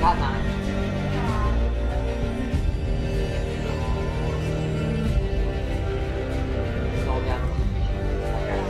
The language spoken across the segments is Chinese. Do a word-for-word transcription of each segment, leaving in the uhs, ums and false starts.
看啊。高这样子，大概。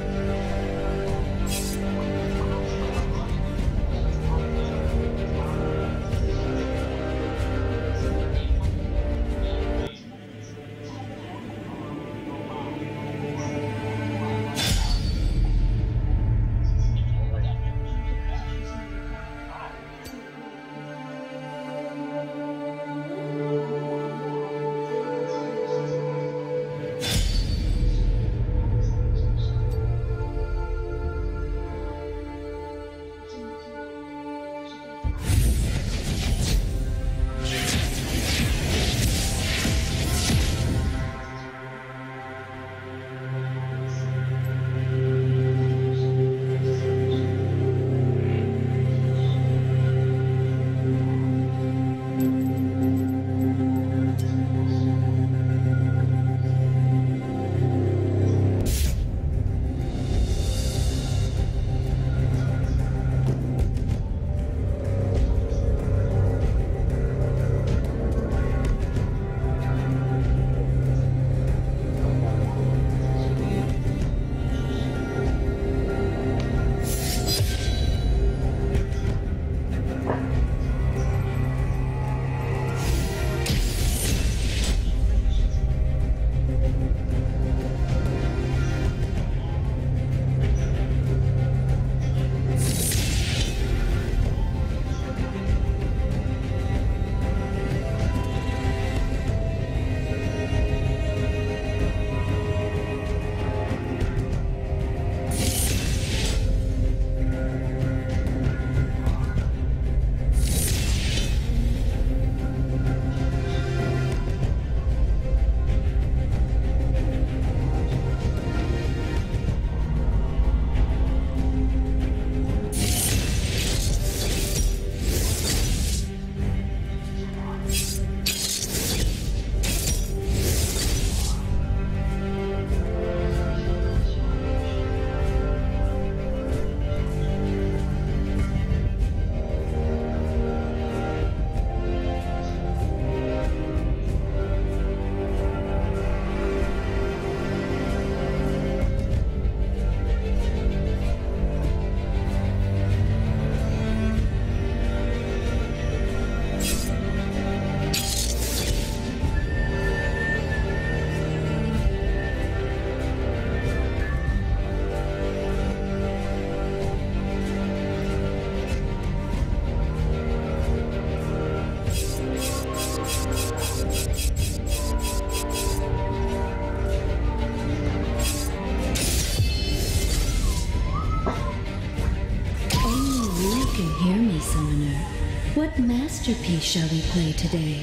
What masterpiece shall we play today?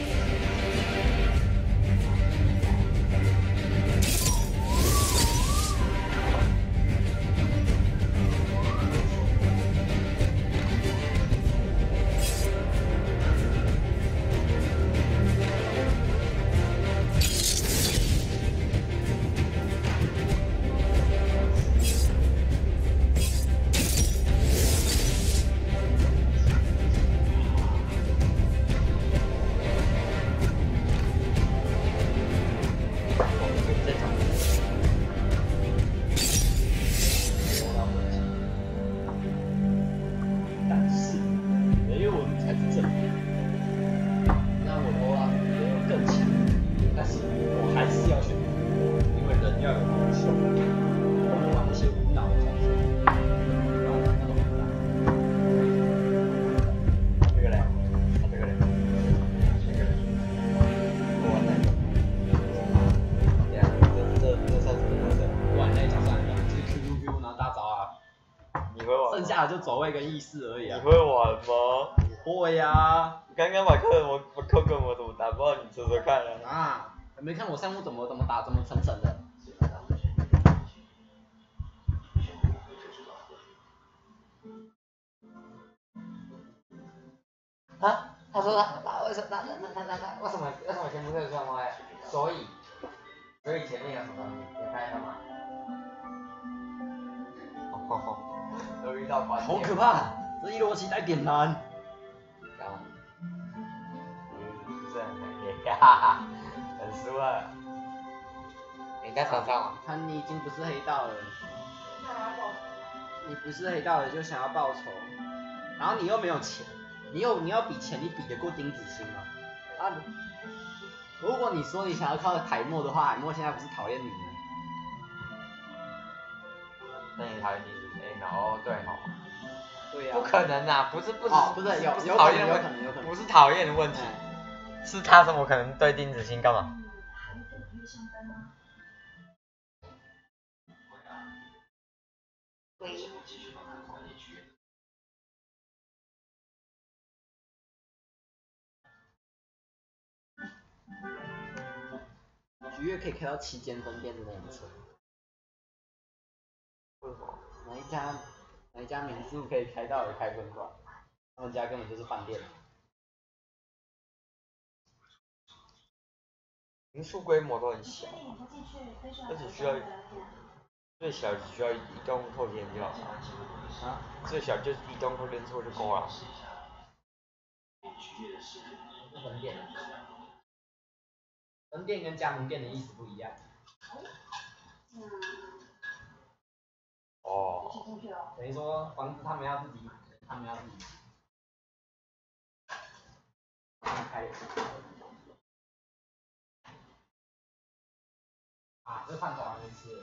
就走位跟意识而已啊！ 你会玩吗？ 会呀、啊！ 刚刚把克我我扣跟我怎么打，不知道你说说看啊！ 啊，没看我项目怎么怎么打，怎么沉沉的。啊？他说他他为什么他他他他他为什么为什么全部是双歪？所以所以前面有什么东西？你看到吗？ 好好好，都遇到关键。 好可怕！这一罗期待点难。 哈哈，很输了。你在床上吗？ 看你已经不是黑道了，你不是黑道了就想要报仇，然后你又没有钱，你有你要比钱，你比得过丁子兴吗？啊，如果你说你想要靠海默的话，海默现在不是讨厌你吗？ 那你讨厌丁子兴？然后对哦。 对呀、 不可能啊，不是不是、 哦、不是有不是有讨厌的问可能有可能不是讨厌的问题，嗯、是他怎么可能对丁子兴干嘛？ 菊月可以开到七间分店，真的很扯。 为什么？ 哪一家哪一家民宿可以开到有开分馆？他们家根本就是饭店。 民宿规模都很小，而且需要最小只需要移动透天就好了。 啊？ 最小就是移动透天厝就够了。 分店。分店跟加盟店的意思不一样。 哦。 等于说房子他们要自己，他们要自己。开。啊，这饭早上没吃。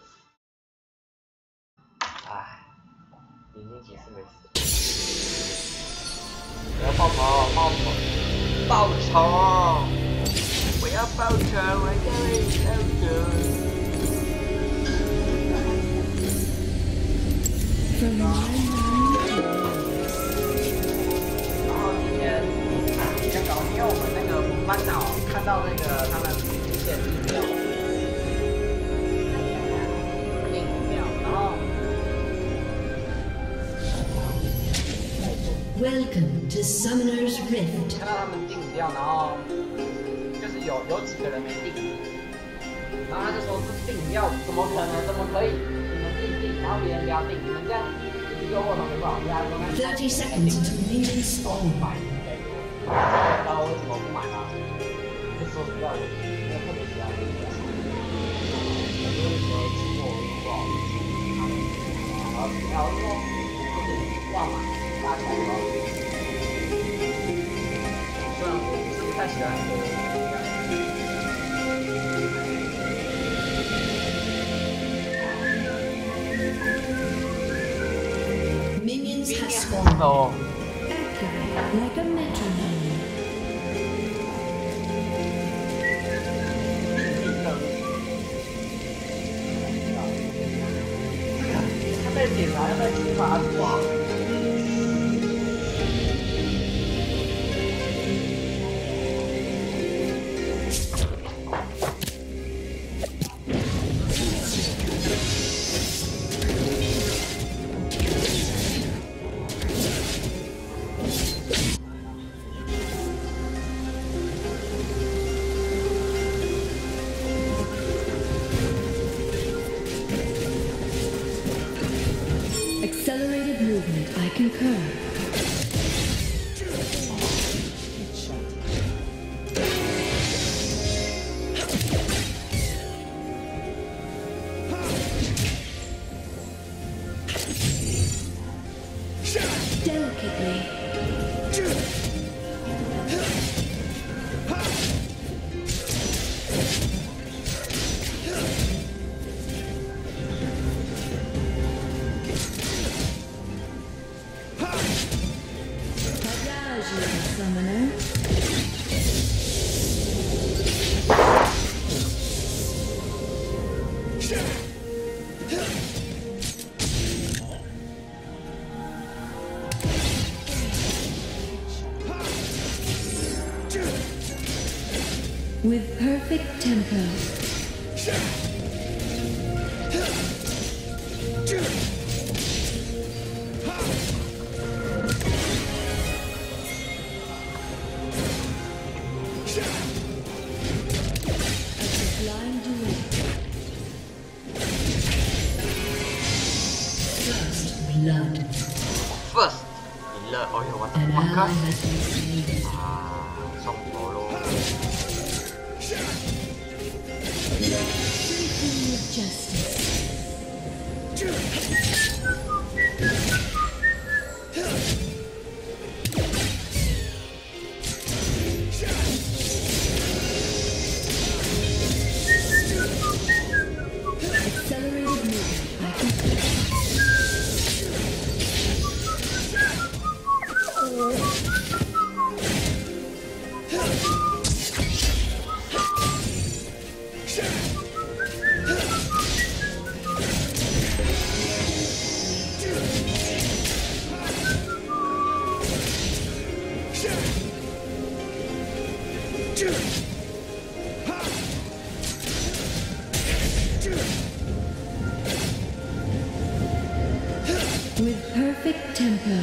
唉，眼睛几次没死。我要报仇，报仇，报仇！我要报仇，我要报仇。 From my mind to 然后今天比较搞，因为我们那个班长看到那个他们点饮料，点饮料，然后 Welcome to Summoner's Rift. 看到他们订饮料，然后就是有有几个人没订，然后他就说这订饮料怎么可能？怎么可以？你们自己订，然后别人不要订，你们这样。 Thirty seconds until minions spawn. 知道为什么不买吗？就说实在，我没有特别喜欢这个，很多人说吃过不好吃，然后然后说就是要买，大家都虽然我不是不太喜欢喝。 Minions have spawned. No. Accurate, like a metronome. 他在点燃，在激发哇！ Accelerated movement, I concur. Delicately. Summoner. With perfect tempo. Blood. First, 赢了，哎呦我的 An 妈 ally 看 has been slain. 啊，送头喽！ With justice. Accelerated movement. With perfect tempo.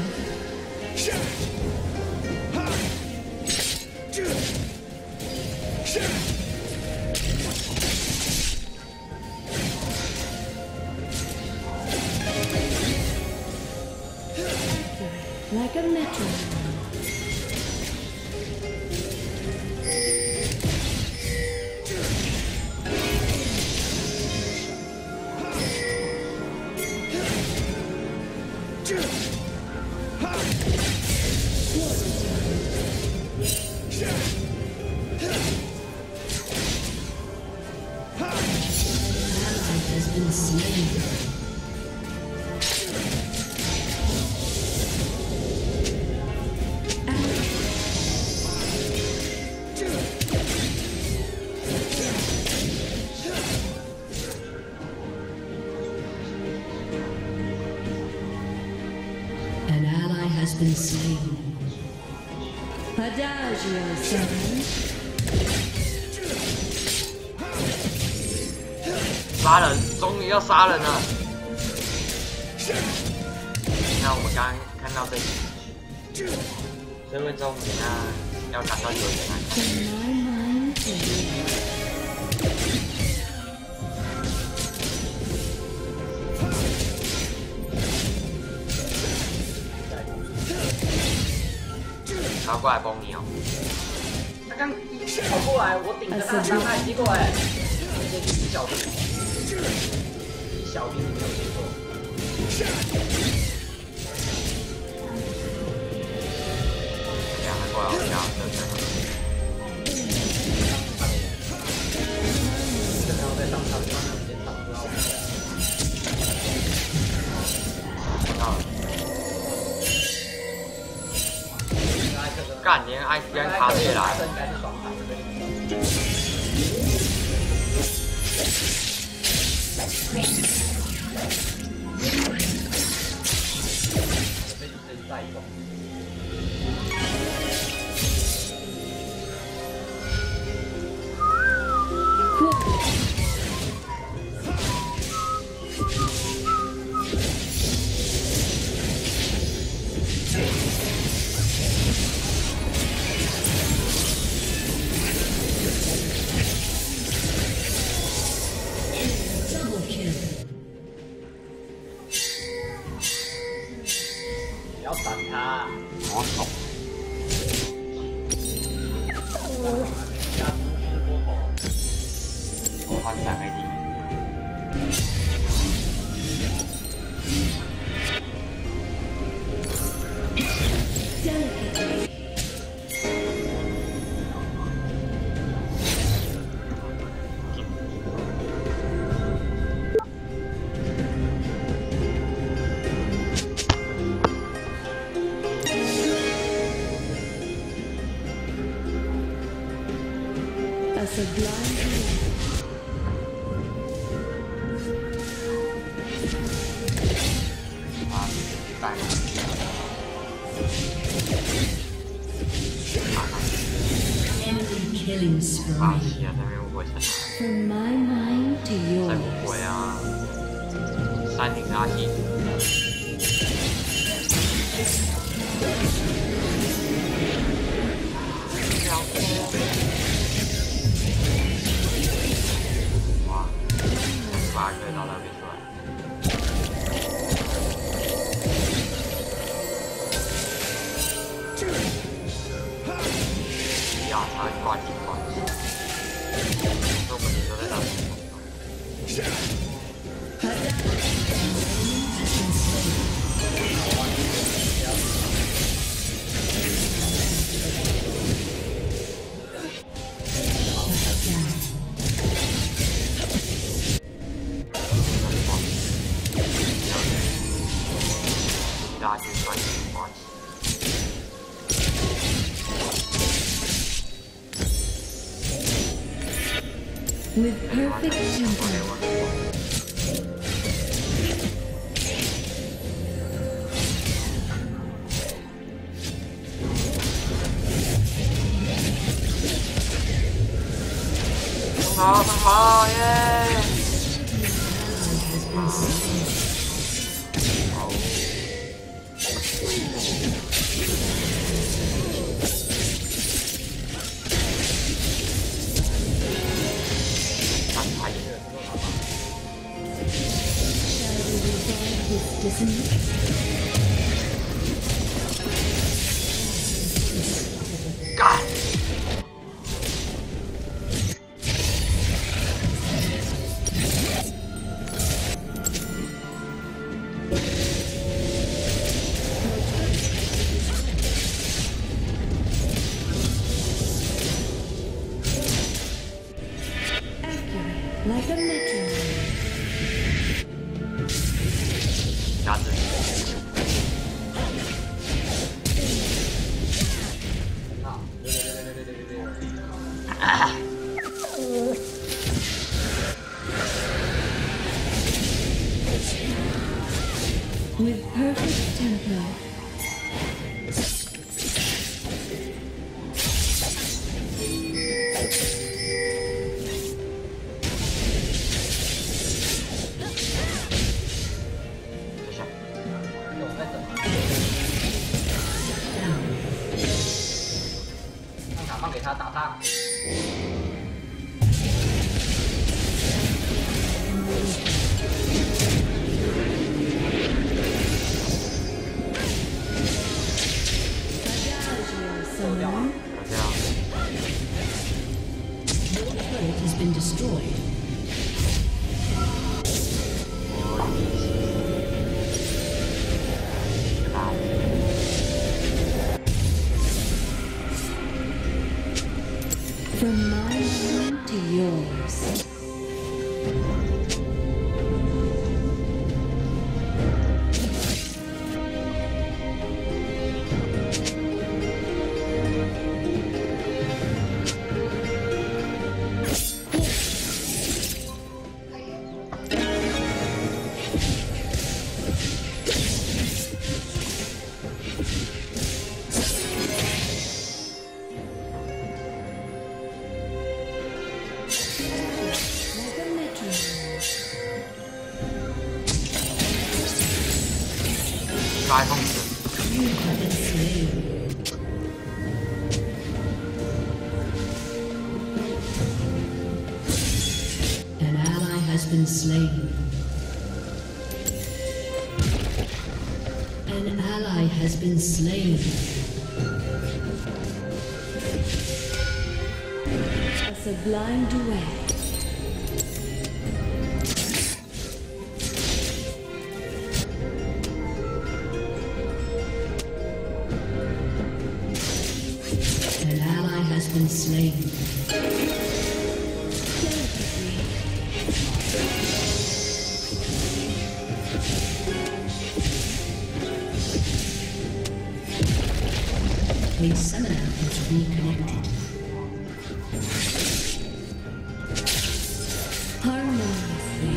Like a metronome. Has been slain. An ally has been slain. Adagio, son. 杀人，终于要杀人了！那我们刚刚看到这里，身份证等下要赶到九点来看。他要过来崩你哦！ 他刚跑过来，我顶着他伤害，结果哎，直接去小兵，小兵没有结果。 两个过来，我家对对。 这然后再上场，上场先场不到。 到了。干，连艾连卡也来。 要闪他！ 我懂。我换三 A D。 A sublime enemy killing spree. From my mind to 再 yours. 不会啊！三零阿信。哇，八个到那边出来。不要他挂机挂机。 那我们都在打。 大家去赚钱花钱。 With perfect tempo. Hào hào yeah. God. Accurate, like a metronome. 鸭子。 啊！对对对对对对对对。 啊 With perfect tempo. Has been destroyed. From my home to yours. An ally has been slain. An ally has been slain. A sublime duet. Been slain. A summoner has reconnected. Harmoniously.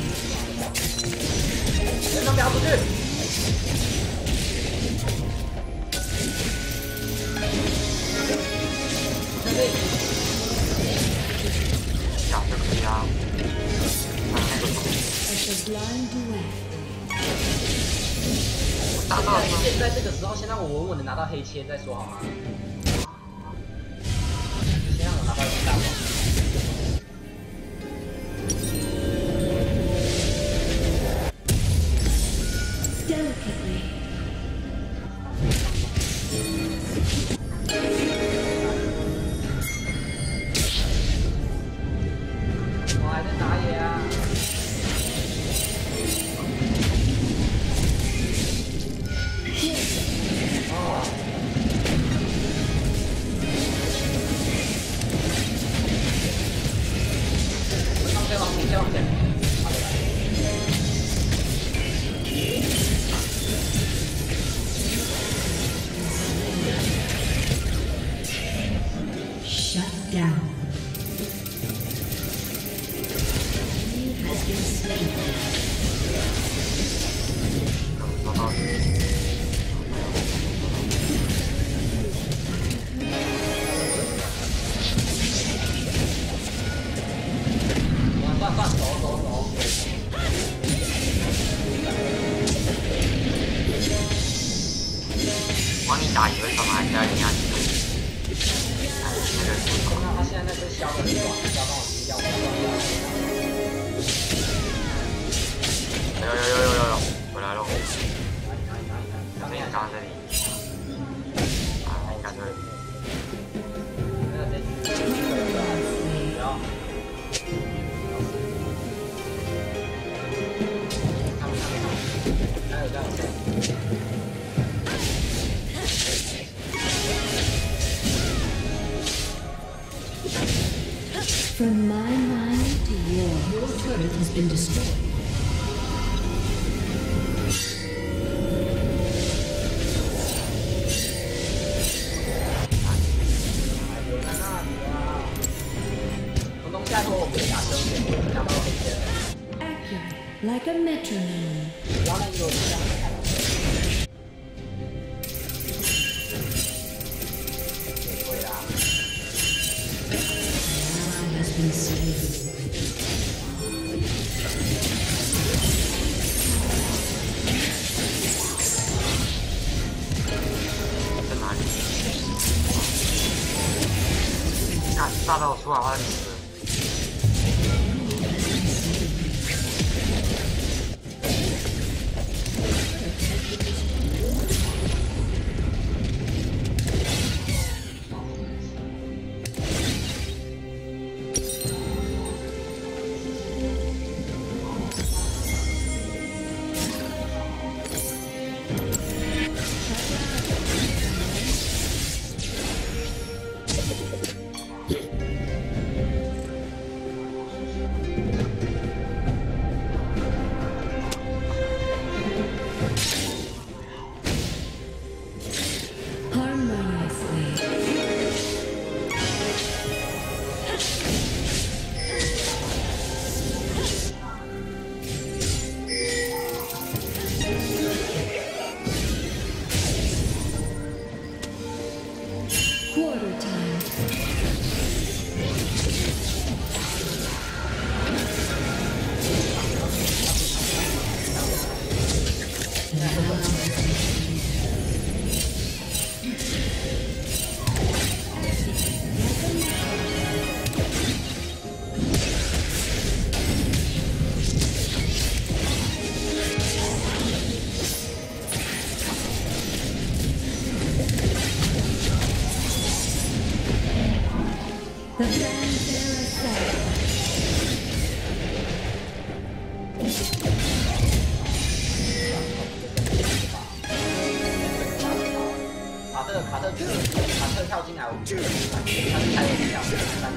人都飙出去。 现在这个时候，先让我稳稳的拿到黑切再说好吗？先让我拿到大宝。 An down. He has been slain. 找到了。 算算走走走。 往你打一个干嘛？还是要压你？那个是什么？ 那他现在那只消的很短，不要帮我踢掉，不要帮我有有有有有有，回来了。 看这里刚这里。啊，你看这里。 那个得，然后。看不看不看？还有这样子。 From my mind to yours, your turret has been destroyed. Accurate, like a metronome. Has been slain. 在哪里？看大到出来花死。 The fanfare aside. 把这个卡特卡特跳进来，我们就他是太有跳，三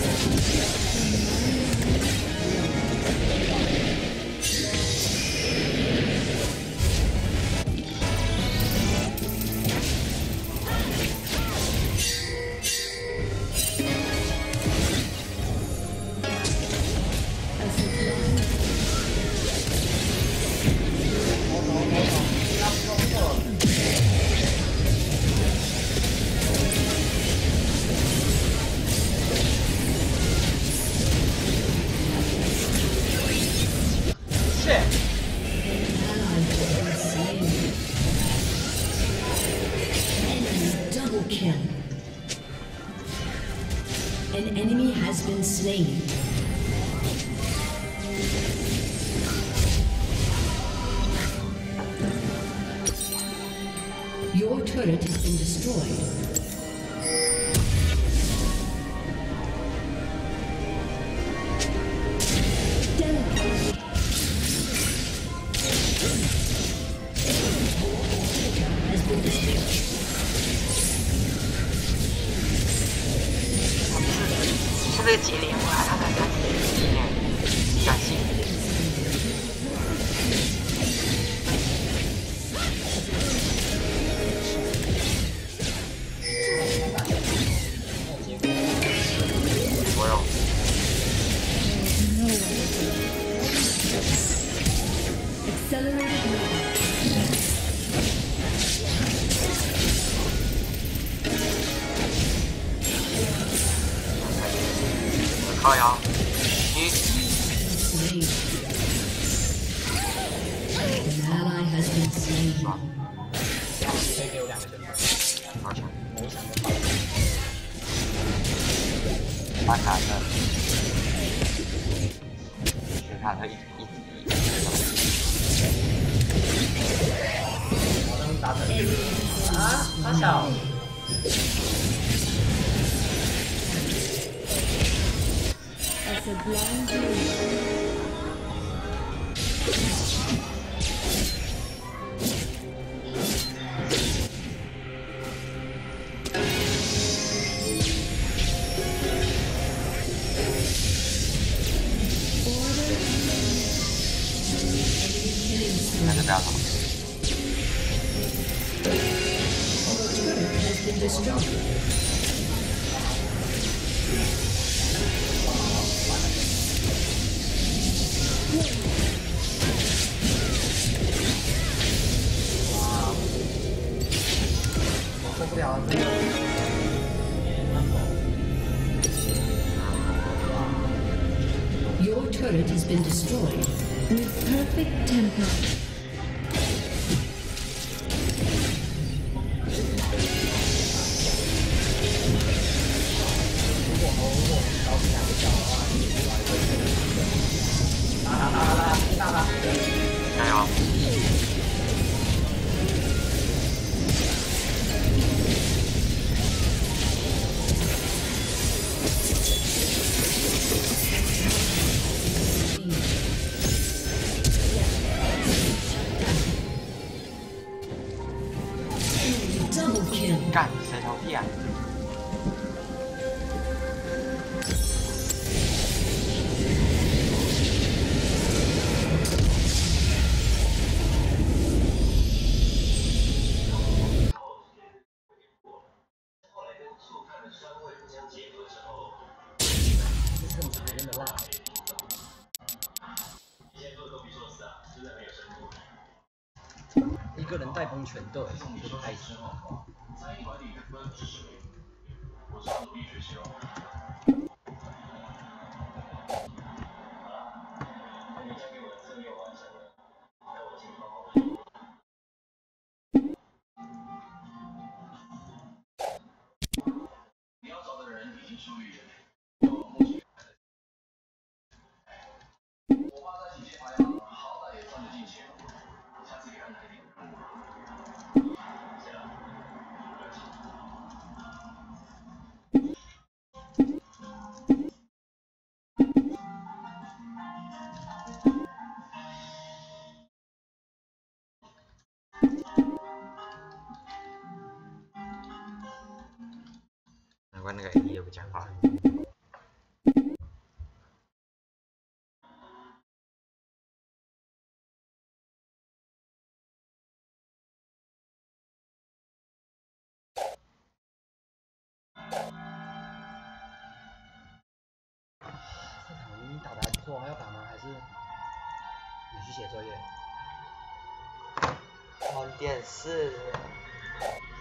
Kill. An enemy has been slain. Your turret has been destroyed. Has been destroyed. 这个节点，哇，他在干什么？感性。 结果。 靠呀！你 Slain. An ally has been slain. 可以给我两个选择。 好强！ 我想的好。 把卡特，选卡特一一一。 我能打成啊，他小。 As a blind lead. Killing spree. 那就不要了。 Turret has been destroyed. Your turret has been destroyed with perfect temper. Hang on. Double kill. 干，谁投屁啊？ 这么讨厌的辣。一个人带崩全队，不开心。 难怪那个 A D 也不讲话。 这场你打得还不错，还要打吗？还是你去写作业？ 看电视。